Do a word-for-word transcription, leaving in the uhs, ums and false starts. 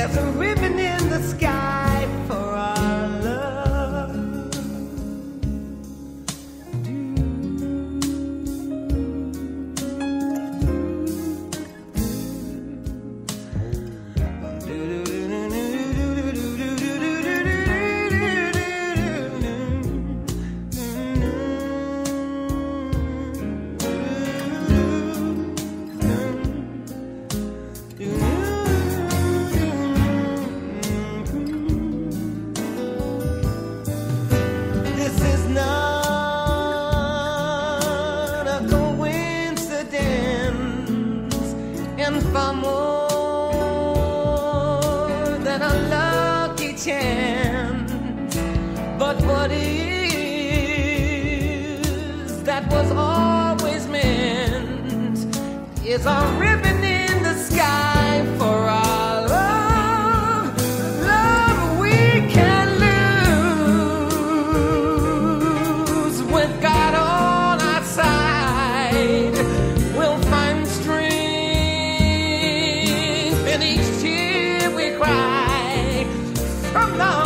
There's a ribbon in the sky for our love. This is not a coincidence, and far more than a lucky chance. But what is, that was always meant, is a ribbon in the sky for our love. Love we can lose with God on our side. We'll find strength in each tear we cry from now